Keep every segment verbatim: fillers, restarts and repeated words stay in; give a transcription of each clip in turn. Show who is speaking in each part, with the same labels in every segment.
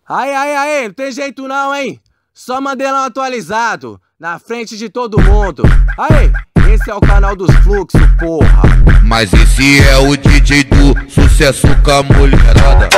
Speaker 1: Aí, aí, aí, não tem jeito não, hein? Só Mandelão atualizado, na frente de todo mundo. Aí, esse é o canal dos Fluxo, porra.
Speaker 2: Mas esse é o D J do sucesso com a mulherada.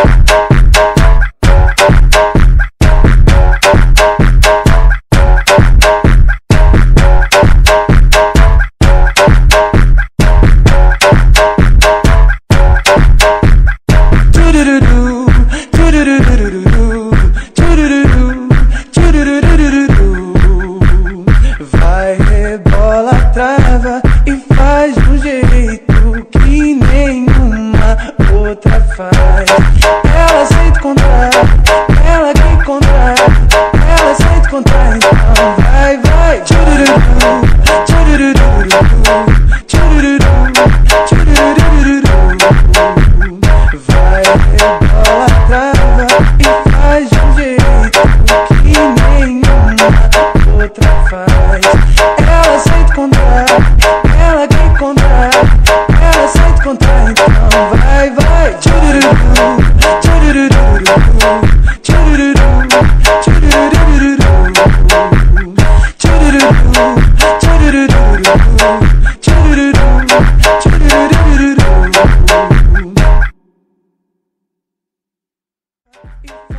Speaker 3: Vai, rebola, trava e faz do jeito que nenhuma outra faz. Ela sente contrai, ela que contrai, ela sente contrai, então vai, vai. Tchururu, tchururu, tchururu, tchururu. Vai, rebola, trava e faz do jeito que nenhuma outra faz. Ela sente contrai, ela que contrai, ela sente contrai, então vai, vai. Tchururu, tchururu, tchururu, tchururu, tchururu, tchururu, tchururu.